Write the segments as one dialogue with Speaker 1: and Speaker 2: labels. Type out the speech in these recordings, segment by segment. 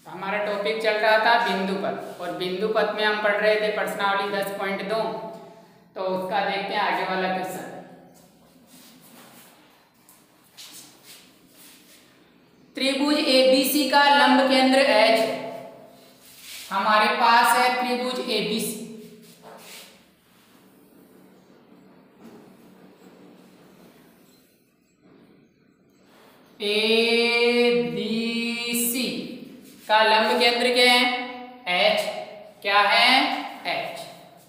Speaker 1: हमारा टॉपिक चल रहा था बिंदु पथ, और बिंदु पथ में हम पढ़ रहे थे प्रश्नावली 10.2। तो उसका देखते हैं आगे वाला क्वेश्चन। त्रिभुज एबीसी का लंब केंद्र एच है। हमारे पास है त्रिभुज एबीसी। एबीसी का लंब केंद्र क्या है? एच। क्या है? H.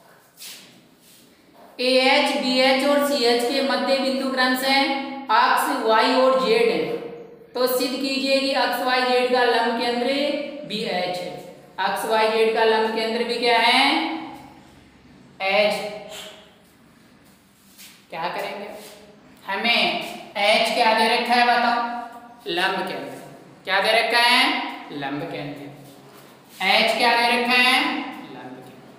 Speaker 1: A H, B H और सी एच के मध्य बिंदु क्रमश है अक्ष वाई और जेड है। तो सिद्ध कीजिए कि अक्ष वाई जेड का लंब केंद्र बी एच है। अक्ष वाई जेड का लंब केंद्र भी क्या है? एच। क्या करेंगे? हमें एच क्या दे रखा है बताओ? लंब केंद्र। क्या दे रखा है? लंब केंद्र। एच क्या दे रखा है? लंब केंद्र।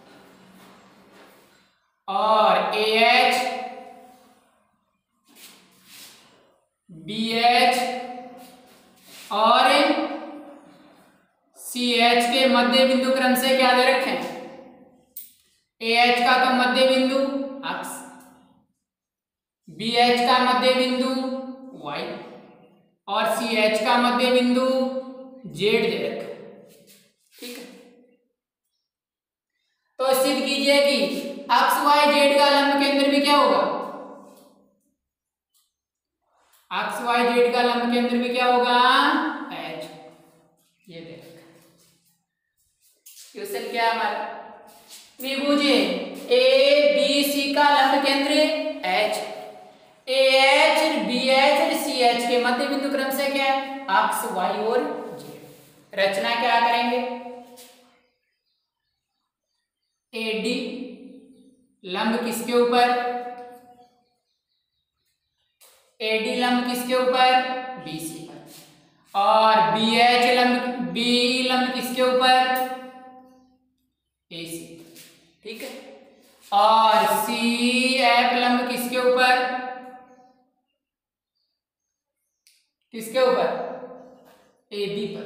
Speaker 1: और ए एच, बी एच और सी एच के मध्य बिंदु क्रम से क्या दे रखे हैं? ए एच का तो मध्य बिंदु अक्ष, बी एच का मध्य बिंदु वाई और सी एच का मध्य बिंदु जेड दे रखा है। ठीक है, तो सिद्ध कीजिए कि अक्ष वाई जेड का लंब केंद्र भी क्या होगा? अक्ष वाई जेड का लंब केंद्र भी क्या होगा? एच। ये दे रखा। क्वेश्चन क्या है हमारा? त्रिभुज ए बी सी का लंब केंद्र H. A H, B H और सी एच के मध्य बिंदु क्रम से क्या है? अक्ष वाई और जेड। रचना क्या करेंगे? एडी लंब किसके ऊपर? एडी लंब किसके ऊपर? बीसी पर। और बी एच लंब, बी लंब किसके ऊपर? एसी। ठीक है, और सी एफ लंब किसके ऊपर? किसके ऊपर? एबी पर।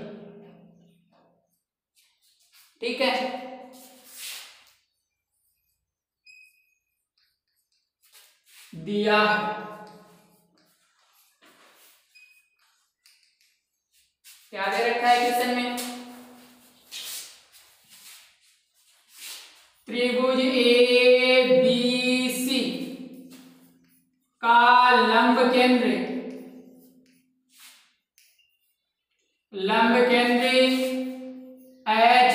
Speaker 1: ठीक है, दिया क्या दे रखा है क्वेश्चन में? त्रिभुज ए बी सी का लंब केंद्र एच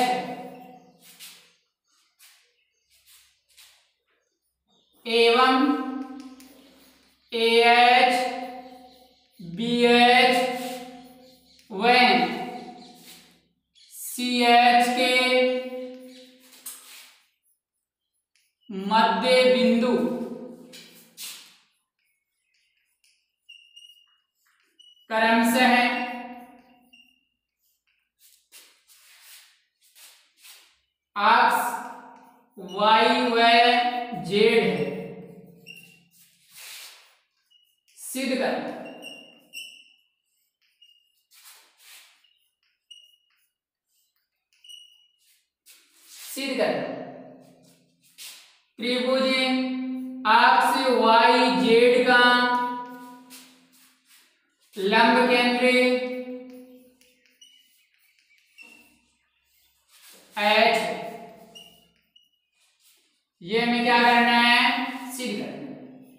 Speaker 1: एवं ए एच, बी एच व सी एच के मध्य बिंदु क्रमशः है अक्ष वाई व जेड है। सिद्ध कर। सिद्ध कर। त्रिभुज अक्ष वाई जेड का लंब केंद्र एच। ये हमें क्या करना है? सिद्ध करना है।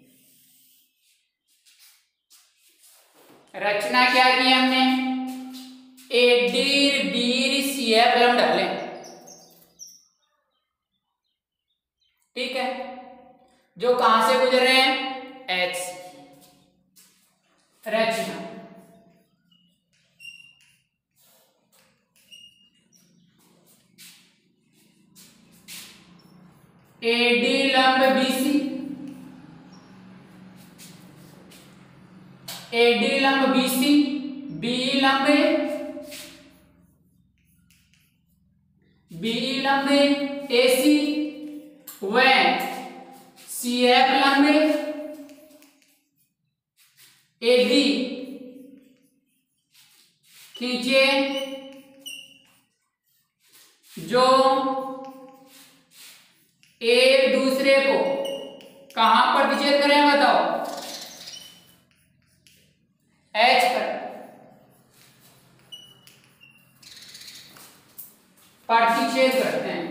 Speaker 1: रचना क्या की हमने? एडी बी सी एफ लंब डाले। ठीक है, जो कहां से गुजर रहे हैं? एच। रचना एडी लंब बीसी, एडी लंब बीसी, बी लंब एसी व सी एफ लंब एबी खींचे जो एक दूसरे को कहां प्रतिच्छेद करें बताओ? एच पर प्रतिच्छेद करते हैं।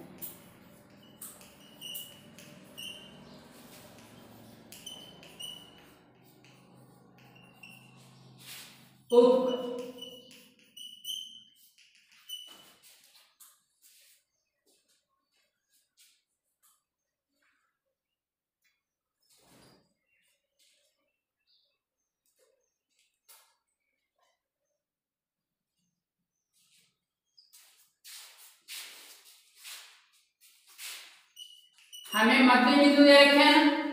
Speaker 1: हमें मध्य बिंदु दे रखे हैं,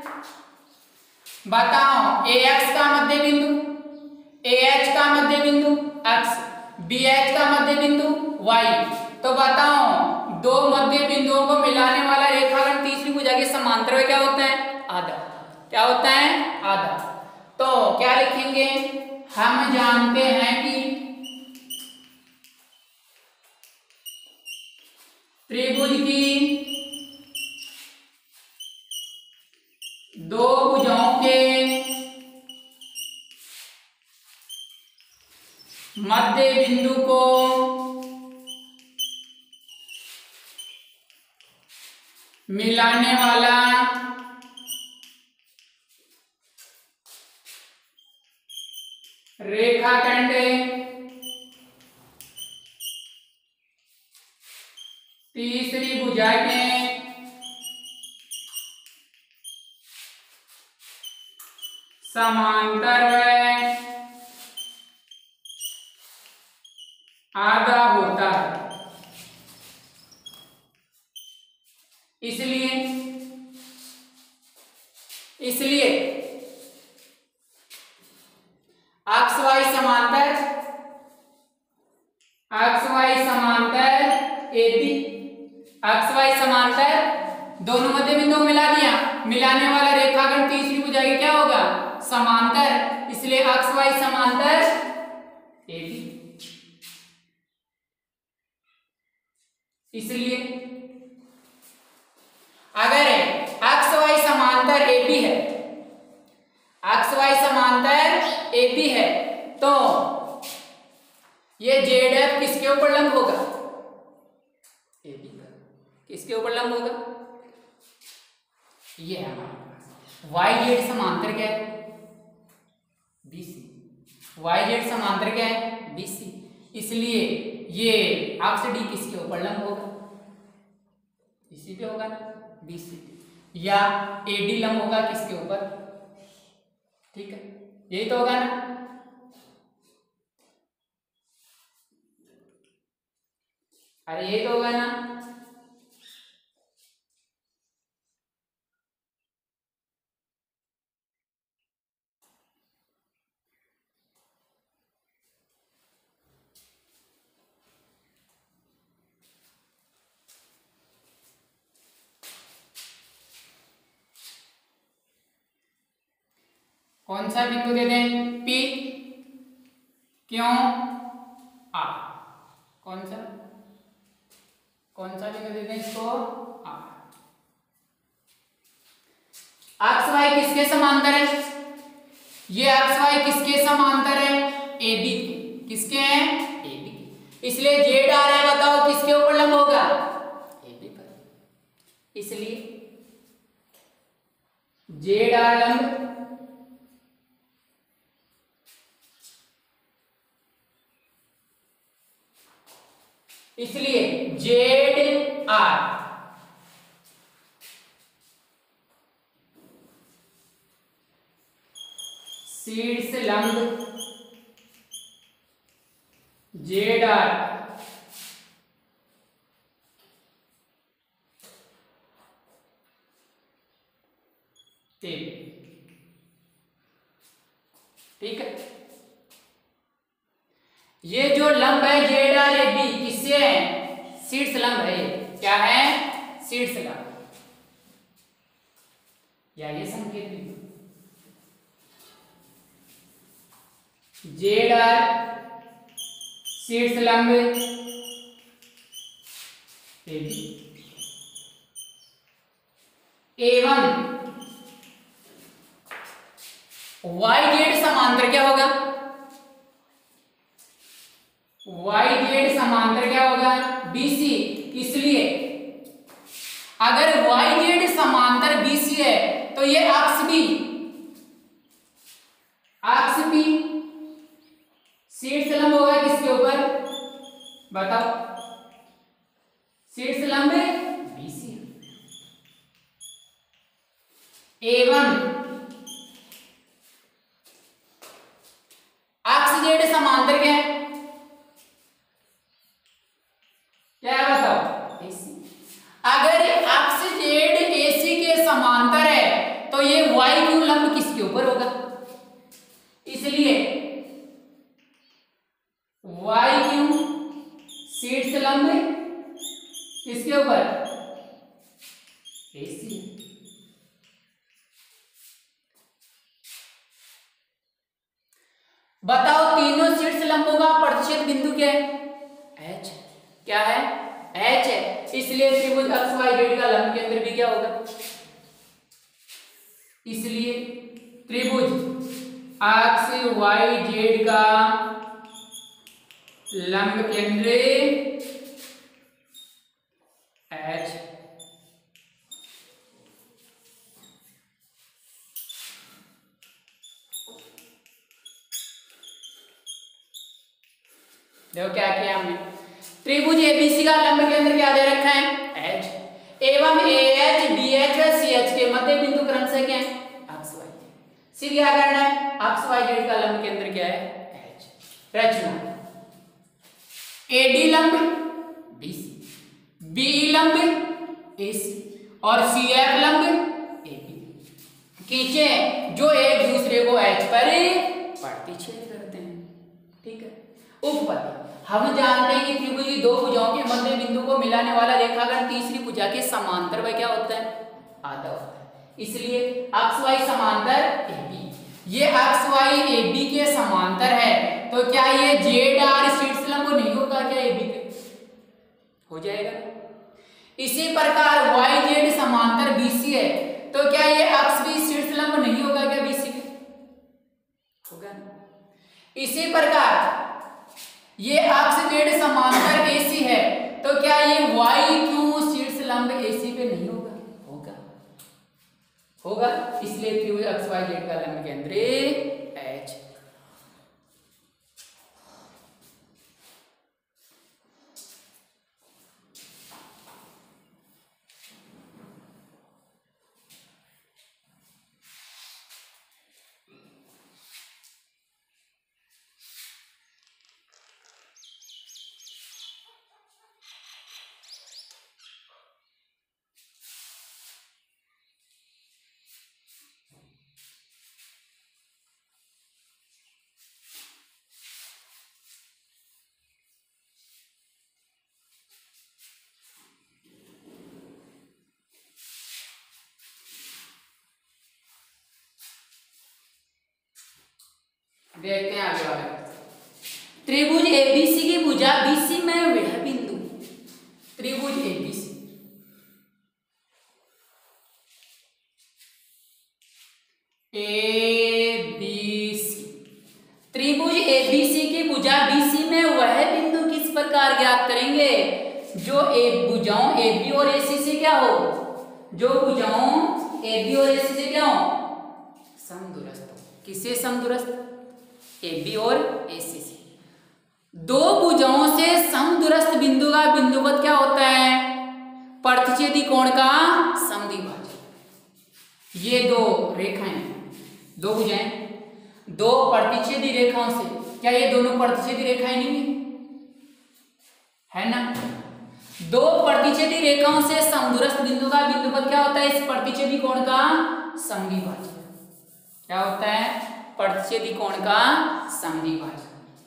Speaker 1: बताओ ए एक्स का मध्य बिंदु, ए एच का मध्य बिंदु एक्स, बी एच का मध्य बिंदु वाई। तो बताओ दो मध्य बिंदुओं को मिलाने वाला रेखाखंड तीसरी भुजा के समांतर में क्या होता है? आधा। क्या होता है? आधा। तो क्या लिखेंगे? हम जानते हैं कि त्रिभुज की दो भुजाओं के मध्य बिंदु को मिलाने वाला रेखाखंड तीसरी भुजा के समांतर व आधा होता है। इसलिए अक्ष वाई समांतर एबी, अक्ष वाई समांतर दोनों मध्य बिंदुओं मिला दिया, मिलाने वाला रेखाखंड तीसरी भुजा की क्या होगा? समांतर। इसलिए अक्ष वाई समांतर एबी। इसलिए अगर अक्ष वाई समांतर एबी है, अक्ष वाई समांतर एबी है, तो ये जेड एफ किसके ऊपर लंब होगा? एबी का। किसके ऊपर लंब होगा? ये है हमारे पास वाई जेड समांतर क्या है? बीसी। वाई जेड समांतर क्या है? बीसी। इसलिए ये अक्ष डी किसके ऊपर लंब होगा? इसी पे होगा ना, बीसी। या एडी लंब होगा किसके ऊपर? ठीक है, यही तो होगा ना। अरे यही तो होगा ना। कौन सा बिंदु दे दें? पी। क्यों? आर। कौन सा बिंदु दे दें इसको? आर। अक्ष वाई किसके समांतर है? ये अक्ष वाई किसके समांतर है? एबी के। किसके हैं? एबी के। इसलिए जेड आ रहा है, बताओ किसके ऊपर लंब होगा? एबी पर। इसलिए जेड आर लंब इसलिए जेड आर शीर्ष लंब जेड आर ठीक है। ये जो लंब है जेड आर ए बी किससे है? शीर्ष लंब है। क्या है? शीर्ष लंब। या ये संकेत भी जेड आर शीर्ष लंब ए बी एवं वाई जेड समांतर क्या होगा, वाई जेड समांतर क्या होगा बीसी। इसलिए अगर वाई जेड समांतर बीसी है तो ये अक्ष भी शीर्ष लंब होगा किसके ऊपर बताओ, शीर्ष लंब बीसी। एवं अक्ष जेड समांतर क्या है, क्या है बताओ एसी। अगर अक्ष जेड एसी के समांतर है तो ये वाई क्यू लंब किसके ऊपर होगा, इसलिए वाई क्यू शीर्ष लंब किसके ऊपर एसी। बताओ तीनों शीर्ष लंबों का प्रतिच्छेद बिंदु क्या है, एच। क्या है एच है, इसलिए त्रिभुज एक्स वाई जेड का लंब केंद्र भी क्या होगा, इसलिए त्रिभुज एक्स वाई जेड का लंब केंद्र एच। देखो क्या किया हमने, त्रिभुज एबीसी का लंब केंद्र क्या दे रखा है एच, एवं एएच बीएच व सीएच के मध्य बिंदु क्रमशः क्या है एक्स वाई। सी क्या करना है, एक्स वाई जेड का लंब केंद्र क्या है एच। रचना एडी लंब बीसी, बी लंब एसी और सीएफ लंब एबी खींचे जो एक दूसरे को एच पर प्रतिच्छेद करते हैं। ठीक है, उपपत्ति हम जानते हैं कि त्रिभुज की दो भुजाओं के मध्य बिंदु को मिलाने वाला रेखाखंड तीसरी भुजा के समांतर वह क्या होता है आधा होता है, इसलिए एक्स वाई समांतर एबी। ये एक्स वाई एबी के समांतर है तो क्या ये जेड आर शीर्ष लंब नहीं होगा क्या एबी के, हो जाएगा। इसी प्रकार वाई जेड समांतर बीसी है तो क्या ये एक्स बी शीर्ष लंब नहीं होगा क्या बीसी के, होगा। इसी प्रकार ये एक्स जेड समांतर एसी है तो क्या ये वाई क्यू शीर्ष लंब एसी पे नहीं होगा, होगा होगा। इसलिए त्रिभुज एक्स वाई जेड का लंब केंद्र एच। देखते हैं आगे वाले, त्रिभुज एबीसी की भुजा बीसी में वह बिंदु, त्रिभुज एबीसी एबीसी त्रिभुज एबीसी की भुजा बीसी में वह बिंदु किस प्रकार ज्ञात करेंगे, जो भुजाओं एबी और एसी से क्या हो, जो भुजाओं एबी और एसी से क्या हो समदूरस्थ हो। किससे समदूरस्थ, एबी और एसी से। दो भुजाओं से समदूरस्थ बिंदु का बिंदुवत क्या होता है प्रतिच्छेदी कोण का समद्विभाजक। ये दो रेखाएं, दो भुजाएं, दो प्रतिच्छेदी रेखाओं से, क्या ये दोनों प्रतिच्छेदी रेखाएं नहीं है ना, दो प्रतिच्छेदी रेखाओं से समदूरस्थ बिंदु का बिंदुवत क्या होता है इस प्रतिच्छेदी कोण का समद्विभाजक। क्या होता है प्रतिच्छेदी कोण का समद्विभाजक।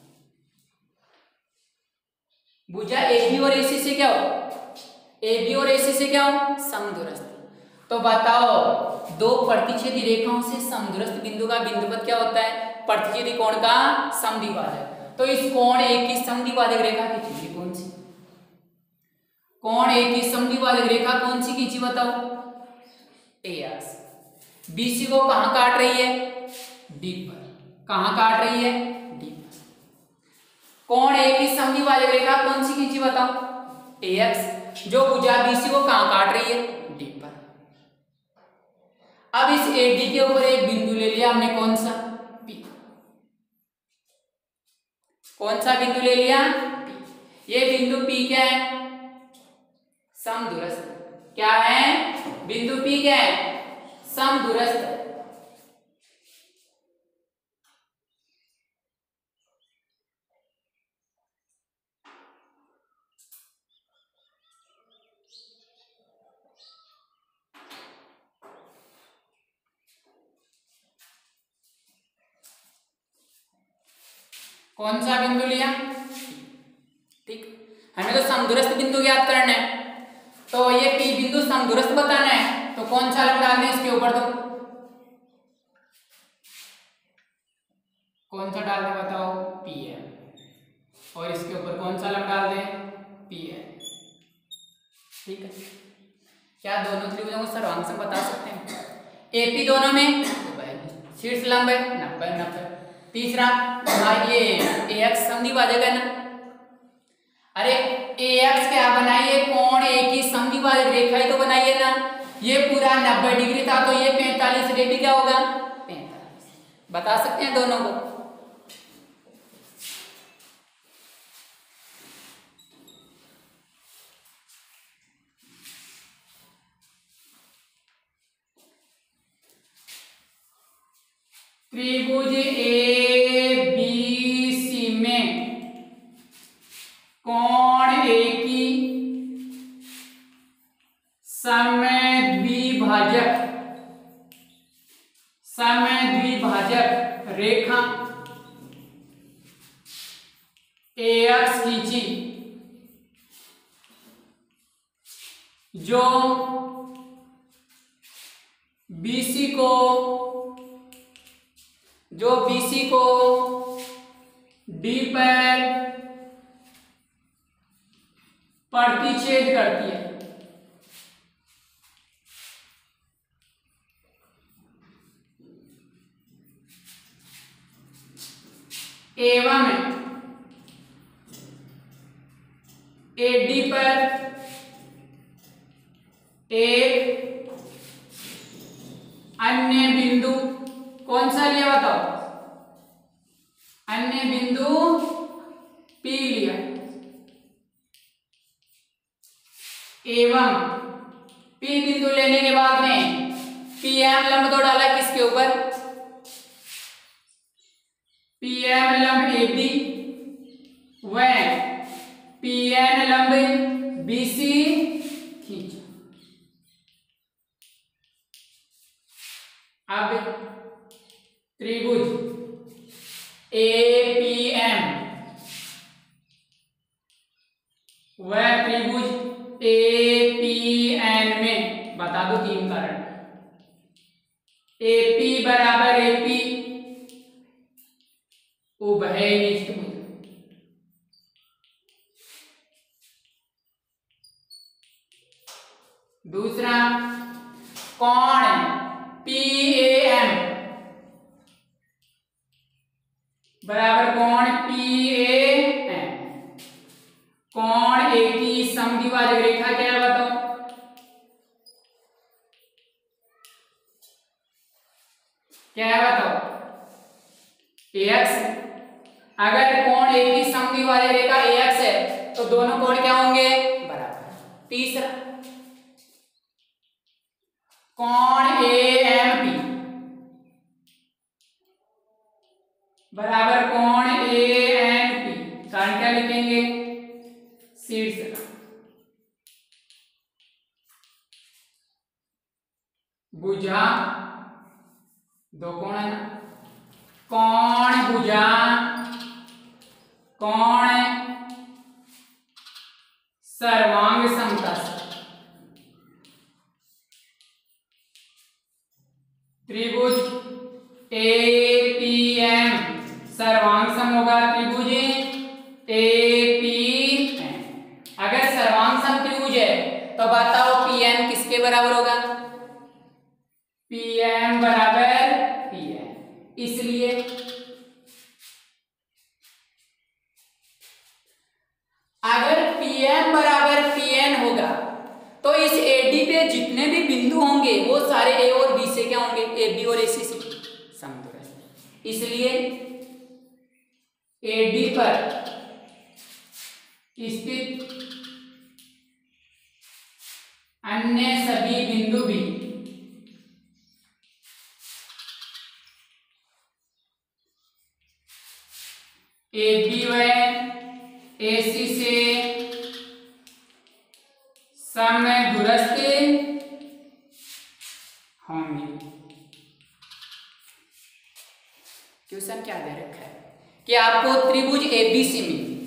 Speaker 1: भुजा एबी और एसी से क्या हो, एबी और एसी से क्या हो समदूरस्थ। तो बताओ दो प्रतिच्छेदी रेखाओं से समदूरस्थ बिंदु का बिंदुवत क्या होता है प्रतिच्छेदी कोण का समद्विभाजक। तो इस कोण एक की समद्विभाजक रेखा की चीज कौन सी, कोण ए की समद्विभाजक रेखा कौन सी खींची बताओ? AX। BC को कहां काट रही है? D पर। कहां काट रही है? D पर। कोण ए की समद्विभाजक रेखा कौन सी खींची बताओ? AX। जो भुजा BC को कहां काट रही है? D पर। अब इस AD के ऊपर एक बिंदु ले लिया हमने, कौन सा? P। कौन सा बिंदु ले लिया? P। ये बिंदु P क्या है? समदूरस्थ। क्या है? बिंदु P क्या है? समदूरस्थ। कौन सा बिंदु लिया? ठीक, हमें तो समदूरस्थ बिंदु ज्ञात करना है, तो ये P बिंदु समदूरस्थ बताना है, तो कौन सा लंब डालना है इसके ऊपर? तो कौन सा डाल दे बताओ? PM। और इसके ऊपर कौन सा लंब डाल दे? PM। ठीक है, क्या दोनों त्रिभुजों को सर्वांग सम बता सकते हैं? AP दोनों में शीर्ष लंब है 90-90। तीसरा ये AX समद्विभाजक है ना। अरे AX क्या बनाइए? कोण A की समद्विभाजक रेखा ही तो बनाइए ना। ये पूरा 90 डिग्री था, तो ये 45 डिग्री क्या होगा? 45। बता सकते हैं दोनों को? त्रिभुज ABC में कोण A की समद्विभाजक रेखा AX खींची, जो BC को D पर प्रतिच्छेद करती है। एवं AD पर एक अन्य बिंदु कौन सा लिया बताओ? अन्य बिंदु P लिया, एवं P बिंदु लेने के बाद में PM लंब तो डाला किसके ऊपर? PM लंब AB व PN लंब BC खींचा। अब त्रिभुज APM व त्रिभुज APN में बता दो 3 कारण। AP बराबर AP उभयनिष्ठ भुज। दूसरा, कोण PAM बराबर कोण PAM। कोण A की समद्विभाजक रेखा क्या है बताओ? क्या है बताओ? AX। अगर कोण A की समद्विभाजक रेखा AX है, तो दोनों कोण क्या होंगे? बराबर। तीसरा, कोण AMP बराबर कोण ANP। कारण क्या लिखेंगे? शीर्ष भुजा, दो कोण है ना, कोण भुजा कोण सर्वांग समता से। त्रिभुज APM सर्वांग सम होगा त्रिभुज APM। अगर सर्वांग सम त्रिभुज बराबर होगा PM बराबर PN। इसलिए अगर PM बराबर PN होगा तो इस AD पे जितने भी बिंदु होंगे वो सारे A और B से क्या होंगे, AB और AC से समदूरस्थ। इसलिए AD पर स्थित अन्य सभी बिंदु भी AB व AC से समदूरस्थ होंगे। क्वेश्चन क्या दे रखा है कि आपको त्रिभुज ABC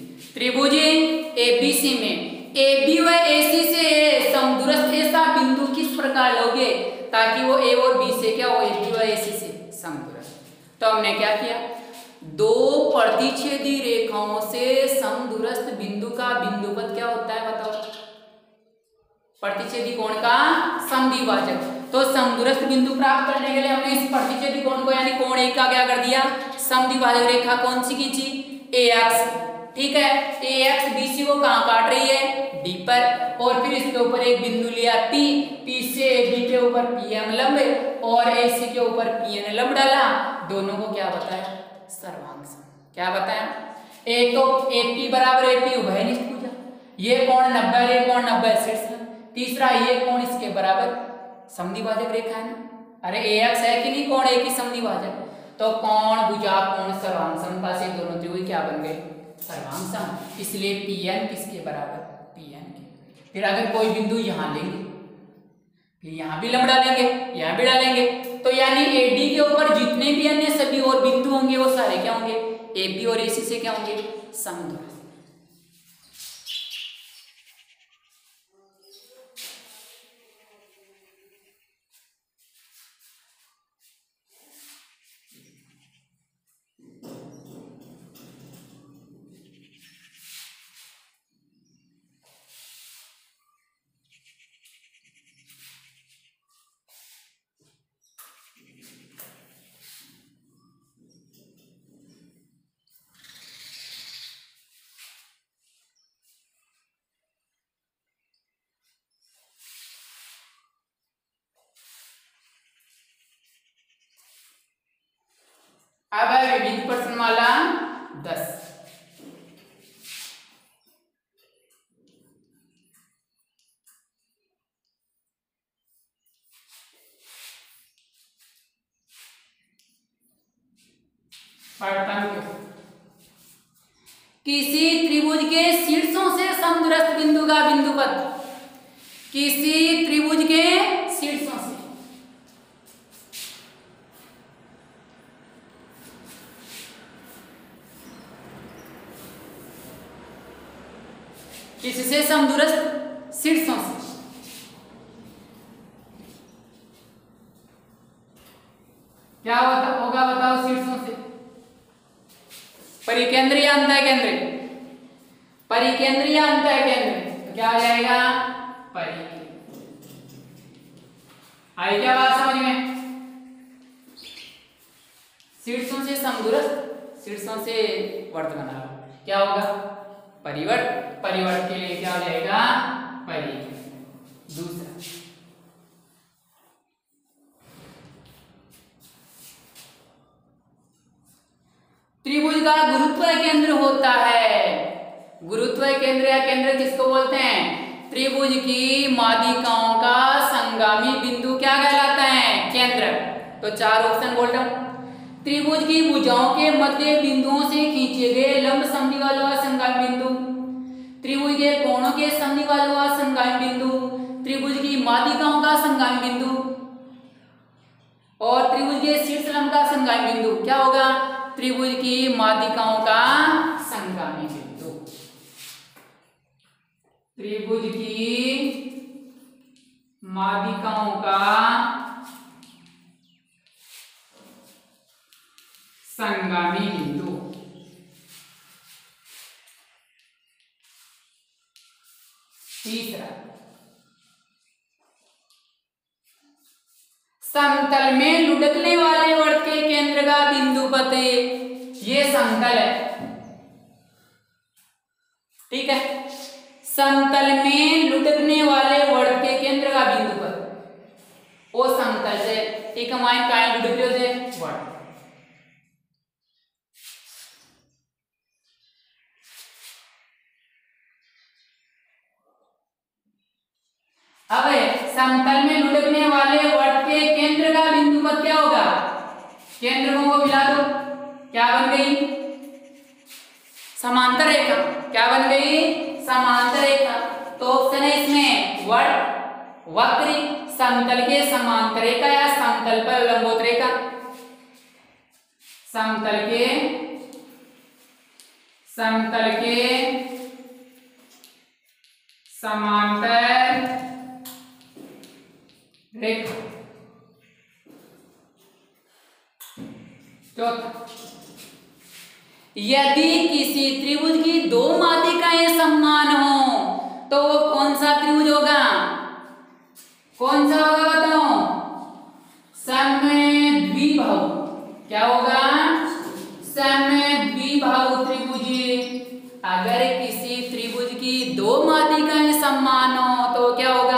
Speaker 1: में AB व AC से समदूरस्थ ऐसा बिंदु किस प्रकार लोगे ताकि वो A और B से क्या हो, AB व AC से समदूरस्थ। तो हमने क्या किया, दो प्रतिच्छेदी रेखाओं से समदूरस्थ बिंदु का बिंदुपद क्या होता है बताओ, प्रतिच्छेदी कोण का समद्विभाजक। तो समदूरस्थ बिंदु प्राप्त करने के लिए हमने इस प्रतिच्छेदी कोण को यानी कोण A का क्या कर दिया, समद्विभाजक रेखा कौन सी खींची, AX। ठीक है, AX BC को कहां काट रही है, D पर, और फिर इसके ऊपर एक बिंदु लिया P से B के ऊपर PM लंब और AC के ऊपर PN लंब डाला, दोनों को क्या बताया, सर्वांग सम। क्या बताया, एक तो AP बराबर AP उभयनिष्ठ भुजा, ये कोण 90 है, कोण 90 शीर्ष लंब। तीसरा ये कोण इसके बराबर समद्विभाजक रेखा है ना, अरे AX है कि नहीं कोण A की समद्विभाजक, तो कोण भुजा कोण सर्वांग समता से दोनों त्रिभुज क्या बन गए, सर्वांग सम। इसलिए PN किसके बराबर, PN के। फिर अगर कोई बिंदु यहां लेंगे फिर यहां भी लंब डालेंगे, यहां भी डालेंगे, तो यानी AD के ऊपर जितने भी अन्य सभी और बिंदु होंगे वो सारे क्या होंगे, AB और AC से क्या होंगे, समदूरस्थ। अब है विविध प्रश्नमाला 10। किसी त्रिभुज के शीर्षों से समदूरस्थ बिंदु का बिंदुपद, किसी त्रिभुज के शीर्षों से किससे समदूरस्थ, शीर्षों से, क्या होगा बताओ, शीर्षों से परिकेंद्र या अंतःकेंद्र, परिकेंद्र या अंतःकेंद्र, तो क्या आ जाएगा, परिकेंद्र। आई क्या बात समझ में, शीर्षों से समदूरस्थ, शीर्षों से वर्त बना, क्या होगा, परिवर्त। परिवर्त के लिए क्या हो जाएगा, परिकेंद्र। दूसरा त्रिभुज का गुरुत्व केंद्र होता है, गुरुत्व केंद्र या केंद्र किसको बोलते हैं, त्रिभुज की माध्यिकाओं का संगामी बिंदु क्या कहलाता है, केंद्र। तो चार ऑप्शन बोल रहा हूं, त्रिभुज की भुजाओं के मध्य बिंदुओं से खींचे गए लंब समद्वि वाला संगामी बिंदु, त्रिभुज के कोणों के समद्वि वाला संगामी बिंदु, त्रिभुज की माध्यिकाओं का संगामी बिंदु और त्रिभुज के शीर्ष लंब का संगामी बिंदु। क्या होगा, त्रिभुज की माध्यिकाओं का संगामी बिंदु, त्रिभुज की माध्यिकाओं का संगामी बिंदु। तीसरा समतल में लुढ़कने वाले वर्त के केंद्र का बिंदु पथ, ये समतल है, ठीक है। समतल में लुढ़कने वाले वर्त के केंद्र का बिंदु पथ वो समतल से एक माइन का लुढ़क्यो से वर्त। अब समतल में लुढ़कने वाले वर्त के केंद्र का बिंदु पथ क्या होगा? केंद्र को मिला दो, क्या बन गई? समांतर रेखा। क्या बन गई? समांतर रेखा। तो ऑप्शन है इसमें वर्त, वक्र, समतल के समांतर रेखा या समतल पर लंबवत रेखा। समतल के समांतर रेखा। चौथा, यदि किसी त्रिभुज की दो माध्यिकाएं समान हो तो वो कौन सा त्रिभुज होगा? कौन सा होगा बताओ? समद्विबाहु। क्या होगा? समद्विबाहु त्रिभुज। अगर किसी त्रिभुज की दो माध्यिकाएं समान हो तो क्या होगा?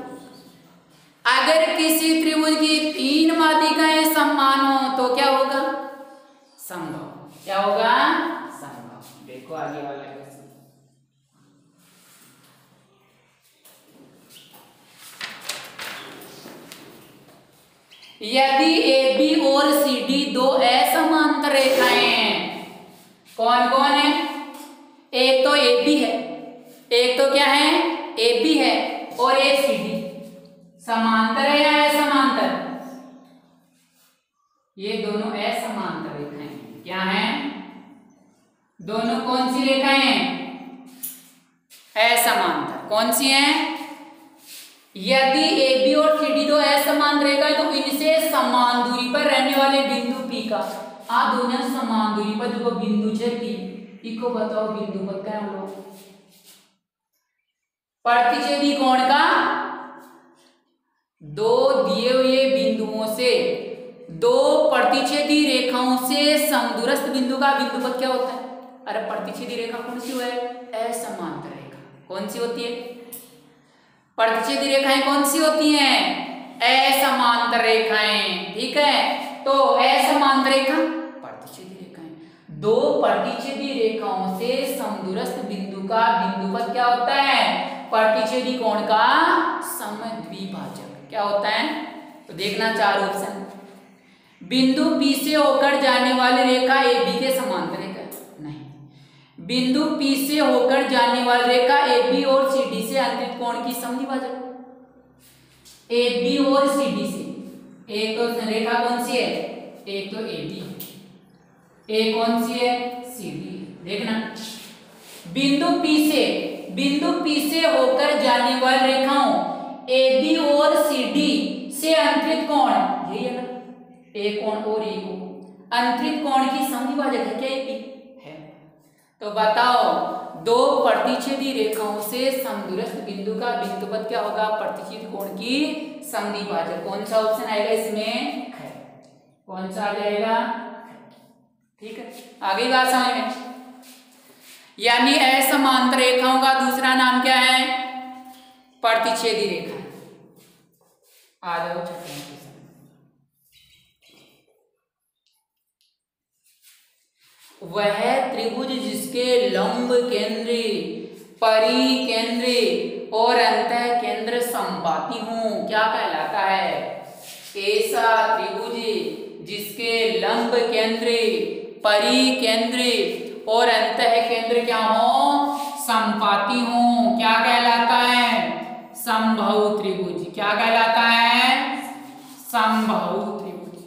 Speaker 1: अगर किसी त्रिभुज की तीन माध्यिकाएं समान हो तो क्या होगा? समबाहु। क्या होगा? समबाहु। देखो आगे वाला क्वेश्चन। यदि AB और CD दो असमांतर रेखाएं हैं, कौन कौन है? एक तो AB है, एक तो क्या है? AB है और एक CD। समांतर है या असमांतर? ये दोनों असमांतर रेखाएं हैं। क्या हैं? दोनों कौन सी रेखाएं हैं? असमांतर। कौन सी हैं? यदि AB और CD दो असमांतर रेखाएं तो इनसे समान दूरी पर रहने वाले बिंदु P का, आप दोनों समान दूरी पर जो बिंदु है P, को बताओ बिंदु पथ क्या है? प्रतिच्छेदी कोण का दो दिए हुए बिंदुओं से, दो प्रतिच्छेदी रेखाओं से समदूरस्थ बिंदु का बिंदु पथ क्या होता है? अरे प्रतिच्छेदी रेखा कौन सी है? असमांतर रेखा। कौन सी होती है? प्रतिच्छेदी रेखाएं कौन सी होती हैं? असमांतर रेखाएं। ठीक है, तो असमांतर रेखा प्रतिच्छेदी रेखाएं। दो प्रतिच्छेदी रेखाओं से समदूरस्थ बिंदु का बिंदु पथ क्या होता है? प्रतिच्छेदी कोण का समद्विभाजक। क्या होता है? तो देखना चार ऑप्शन। बिंदु P से होकर जाने वाली रेखा AB के समांतर है? नहीं। बिंदु P से होकर जाने वाली रेखा AB और CD से अंतरित कोण की समद्विभाजक। AB और CD से, एक तो रेखा कौन सी है? एक तो AB, एक कौन सी है? CD। देखना, बिंदु P से होकर जाने वाली रेखाओं AB और CD से अंतरित कोण, यही है ना, एक कोण और एक कोण, अंतरित कोण की समद्विभाजक है क्या? एक है। तो बताओ, दो प्रतिच्छेदी रेखाओं से समदूरस्थ बिंदु का बिंदु पथ क्या होगा? प्रतिच्छेदी कोण की समद्विभाजक। कौन सा ऑप्शन आएगा इसमें? है। कौन सा आ जाएगा? ठीक है, आगे बात समझ में। यानी असमांतर रेखाओं का दूसरा नाम क्या है? प्रतिच्छेदी रेखा। आ जाओ छठे। वह त्रिभुज जिसके लंब केंद्र, परिकेंद्र और अंतः केंद्र समपाती हों क्या कहलाता है? ऐसा त्रिभुज जिसके लंब केंद्र, परिकेंद्र और अंतः केंद्र क्या हो? समपाती हों क्या कहलाता है? समबाहु त्रिभुज। क्या कहलाता है? समबाहु त्रिभुज।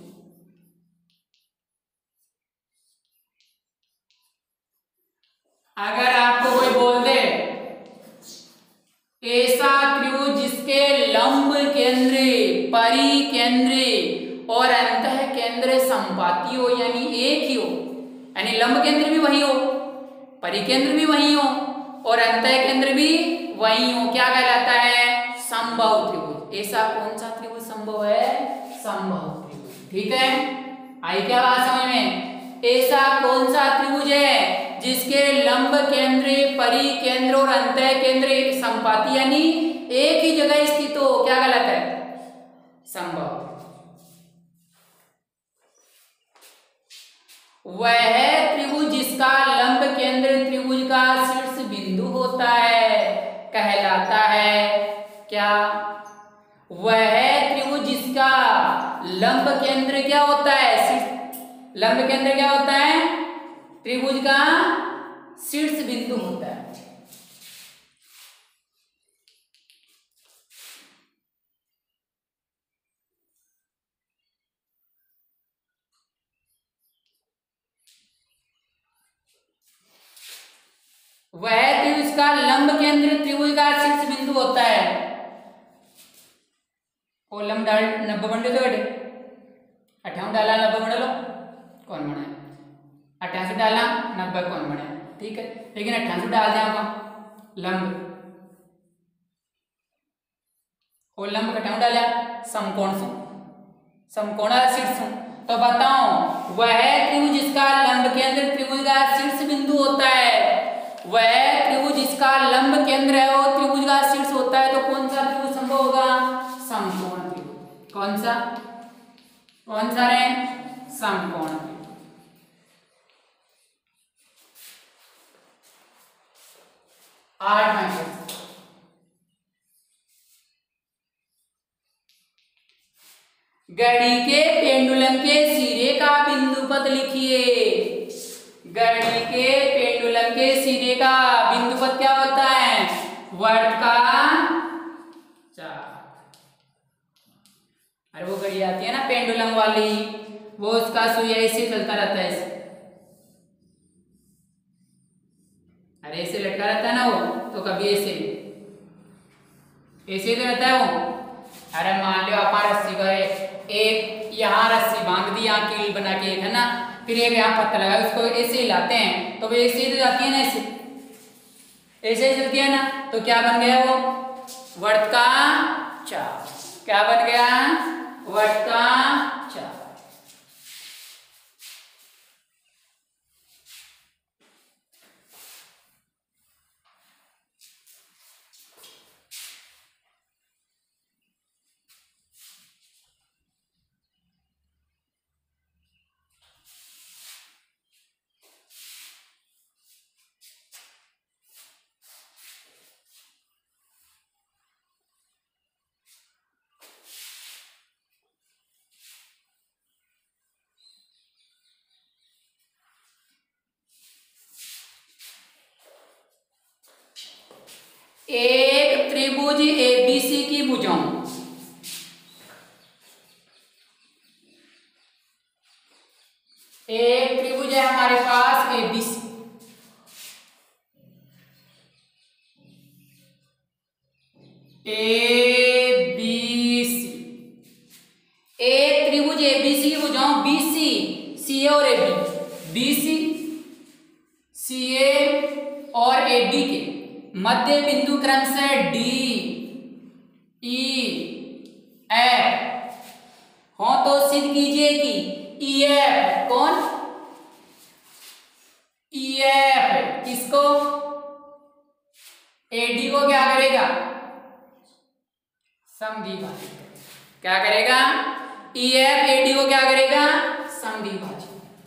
Speaker 1: अगर आपको कोई बोल दे ऐसा त्रिभुज जिसके लंब केंद्र, परिकेंद्र और अंतः केंद्र समपाती हो, यानी एक ही हो, यानी लंब केंद्र भी वही हो, परिकेंद्र भी वही हो और अंतः केंद्र भी वही हो, क्या कहलाता है? समबाहु त्रिभुज। ऐसा कौन सा त्रिभुज संभव है? समबाहु त्रिभुज। ठीक है, आई क्या बात समझ में? ऐसा कौन सा त्रिभुज है जिसके लंब केंद्र, परिकेंद्र और अंतः केंद्र एक संपाती यानी एक ही जगह स्थित हो? क्या गलत है? समबाहु। वह त्रिभुज जिसका लंब केंद्र त्रिभुज का शीर्ष बिंदु होता है कहलाता है क्या? वह त्रिभुज जिसका लंब केंद्र क्या होता है? लंब केंद्र क्या होता है? त्रिभुज का शीर्ष बिंदु होता है। वह त्रिभुज का लंब केंद्र त्रिभुज का शीर्ष बिंदु होता है। वो लंब डाल 90 बंडे तो बेटे 58 डाला 90 बंडे लो कौन बने? 88 डाला 90 कौन बने? ठीक है, लेकिन 88 डाल दिया आपका लंब, वो लंब 58 डाला समकोण से, समकोण शीर्ष। तो बताओ वह त्रिभुज जिसका लंब केंद्र त्रिभुज का शीर्ष बिंदु होता है, वह त्रिभुज जिसका लंब केंद्र है वो त्रिभुज का शीर्ष होता है, तो कौन सा त्रिभुज संभव होगा? समकोण त्रिभुज। कौन सा? कौन सा है? समकोण त्रिभुज। आठवां प्रश्न, घड़ी के पेंडुलम के सिरे का बिंदु पद लिखिए। घड़ी के पेंडुलम के सिरे का बिंदु पद क्या होता है? वर्त का चाप। अरे वो घड़ी आती है ना पेंडुलम वाली, वो उसका सुई ऐसे चलता रहता है, ऐसे अरे ऐसे लटका रहता है ना वो, तो कभी ऐसे ऐसे तो रहता है वो। अरे मान लो आप रस्सी का एक यहाँ रस्सी बांध दी, यहाँ कील बना के है ना, फिर एक यहाँ पत्ता लगा उसको ऐसे हिलाते हैं तो वो ऐसे ही तो जाती है ना, ऐसे ऐसे ही चलती है ना, तो क्या बन गया वो? वर्त का चाप। क्या बन गया? वर्त का चाप। एक त्रिभुज एबीसी की भुजाओं एक त्रिभुज है हमारे पास एबीसी, एक त्रिभुज एबीसी की भुजाओं बीसी, सीए और एबी, बीसी सीए और एबी के मध्य बिंदु क्रम से डी ई एफ हो, तो सिद्ध कीजिए कि ई एफ कौन? ई एफ किसको? एडी को क्या करेगा? समद्विभाजक। क्या करेगा? ई एफ एडी को क्या करेगा? समद्विभाजक।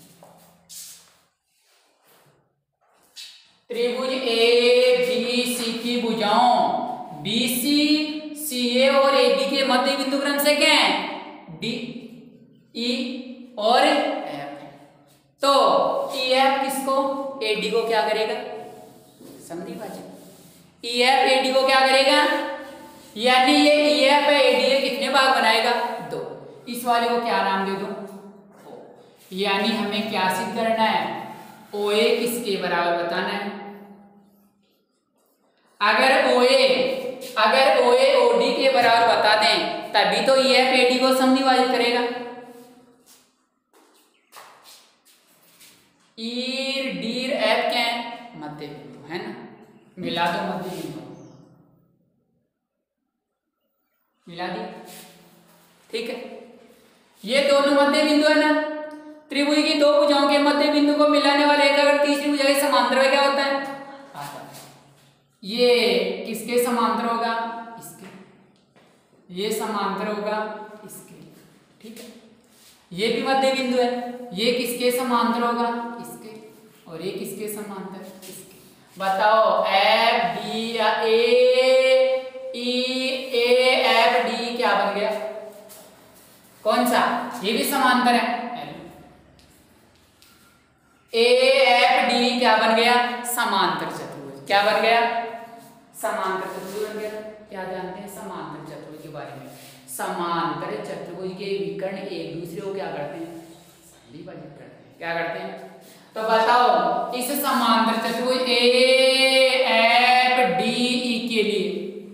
Speaker 1: त्रिभुज ए बी सी की भुजाओं बीसी, सीए और एबी के मध्य बिंदु क्रम से क्या है? डी ई और एफ। तो ई एफ किसको? एडी को क्या करेगा? समद्विभाजक। ई एफ एडी को क्या करेगा? यानी ये ई एफ एडी के कितने भाग बनाएगा? 2। इस वाले को क्या नाम दे दो? यानी हमें क्या सिद्ध करना है? ओए किसके बराबर बताना है। अगर ओए ओडी के बराबर बता दें तभी तो ई एफ एडी को समद्विभाजित करेगा। ईर डीर एफ क्या है? मध्य बिंदु है ना, मिला दो मध्य बिंदु, मिला दी। ठीक है, ये दोनों मध्य बिंदु है ना, त्रिभुज की दो भुजाओं के मध्य बिंदु को मिलाने वाले एक अगर तीसरी भुजा के समांतर में क्या होता है, ये किसके समांतर होगा, इसके, ये समांतर होगा इसके, ठीक है। ये भी मध्य बिंदु है, ये किसके समांतर होगा, इसके, और ये किसके समांतर, इसके। बताओ एफ डी या ए एफ डी क्या बन गया, कौन सा, ये भी समांतर है, ए एफ डी क्या बन गया, समांतर चतुर्भुज। क्या बन गया, समांतर चतुर्भुज बन गया। क्या जानते हैं समांतर चतुर्भुज के बारे में, समांतर चतुर्भुज के विकर्ण एक दूसरे को क्या करते हैं, विभाजित करते हैं। क्या करते हैं, तो बताओ इस समांतर चतुर्भुज ए एफ डी ई के लिए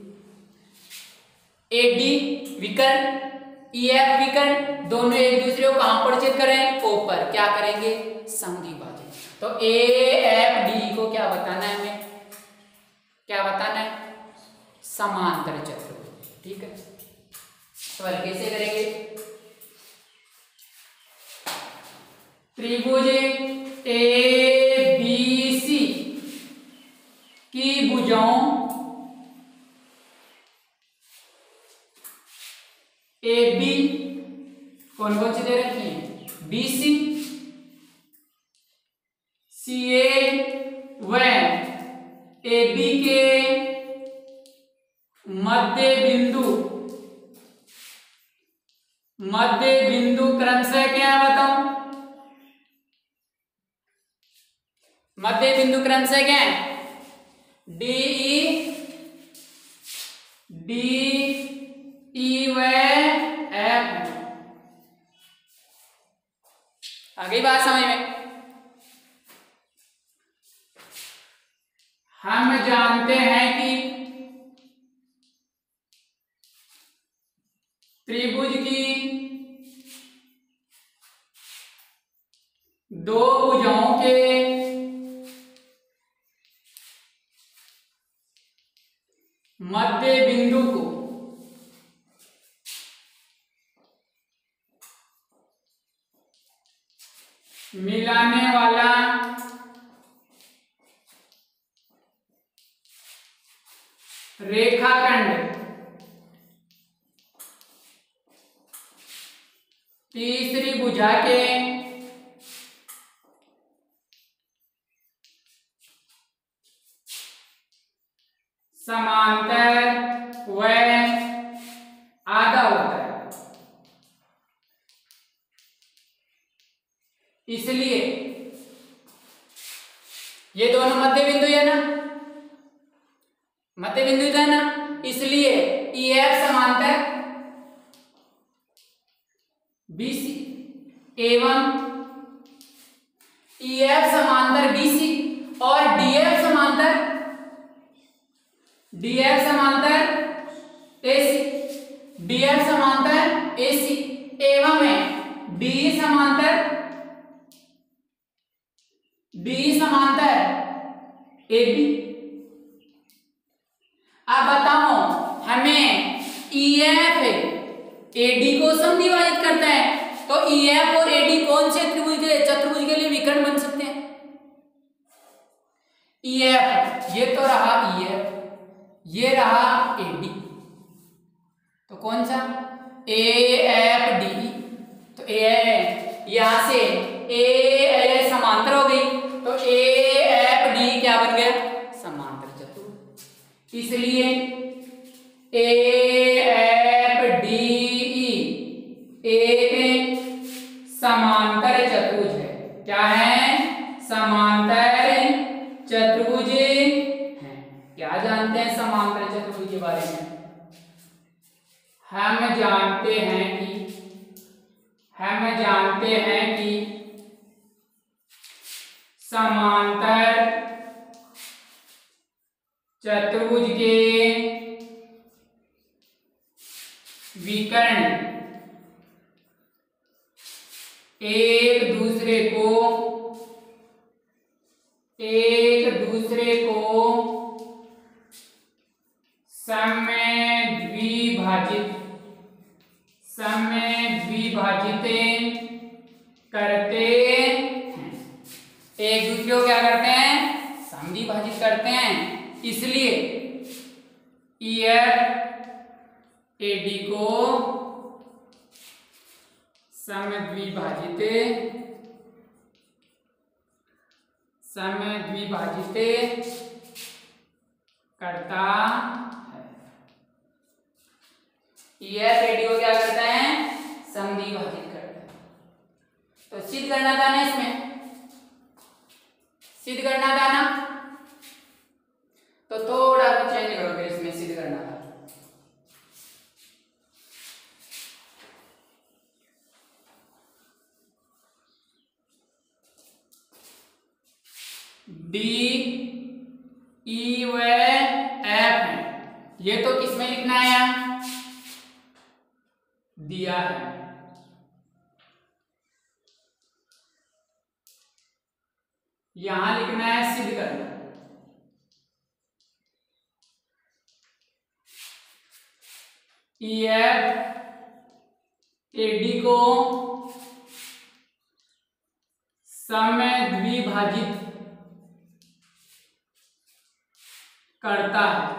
Speaker 1: ए डी विकर्ण ई एफ विकर्ण दोनों एक दूसरे को कहां परिचित करें, ऊपर। क्या करेंगे, समद्विभाजन। तो ए एफ डी को क्या बताना है हमें, क्या बताना है, समांतर चतुर्भुज, ठीक है। सवाल कैसे करेंगे, त्रिभुज ए बी सी की भुजाओं ए बी कौन कौन सी दे रखी है, बी सी, सी ए व ए बी के मध्य बिंदु क्रमशः क्या है, बताओ मध्य बिंदु क्रमशः क्या है, डी ई व एफ। आ गई बात समझ में। हम जानते हैं कि त्रिभुज की दो भुजाओं के मध्य बिंदु को मिलाने वाला रेखाखंड तीसरी भुजा के समांतर व आधा होता है। इसलिए ये दोनों मध्य बिंदु है ना, मध्य बिंदु है ना, इसलिए ई एफ समांतर बीसी एवं ई एफ समांतर बीसी और डीएफ समांतर एसी, डीएफ समांतर एसी एवं डी समांतर एबी। अब बताओ हमें ईएफ एडी को समद्विभाजित करता है, तो ईएफ और एडी कौन से चतुर्भुज के लिए विकर्ण बन सकते हैं, ईएफ ये तो रहा ईएफ, ये रहा एडी, तो कौन सा ए एफ डी, तो ए यहां से ए समांतर हो गई, तो ए एफ डी क्या बन गया, समांतर चतुर्भुज। इसलिए ए एफ डी एक समांतर चतुर्भुज है। क्या है, समांतर चतुर्भुज है। क्या जानते हैं समांतर चतुर्भुज के बारे में, हम जानते हैं कि समांतर चतुर्भुज के विकर्ण एक दूसरे को समय द्विभाजित समद्विभाजित करते हैं, इसलिए EF AD को समद्विभाजित करता है। EF AD को क्या करता है? समद्विभाजित करता है। तो सिद्ध करना था ना, इसमें सिद्ध करना था ना, तो थोड़ा सा चेंज करोगे, इसमें सिद्ध करना था। D E व F है, ये तो किसमें लिखना है? यहाँ दिया है, यहां लिखना है सिद्ध करना। EF AD को समद्विभाजित करता है,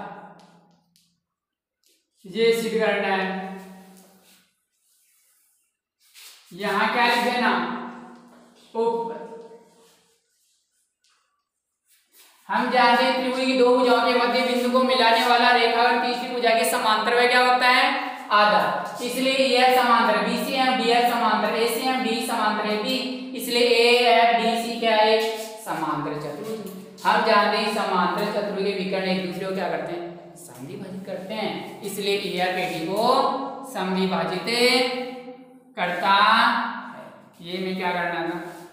Speaker 1: ये सिद्ध करना है। यहां क्या लिख देना? ऊपर। हम जानते हैं त्रिभुज की दो भुजाओं के मध्य बिंदु को मिलाने वाला रेखा और तीसरी भुजा के समांतर में क्या होता है? आधा। इसलिए EF समांतर BCM, DF समांतर ACM, D समांतर AB, इसलिए AFDC क्या है? समांतर चतुर्भुज। हम जानते हैं समांतर चतुर्भुज के विकर्ण एक दूसरे को क्या करते हैं? समद्विभाजित करते हैं, इसलिए EF AD को समद्विभाजित करता है। ये में क्या करना था?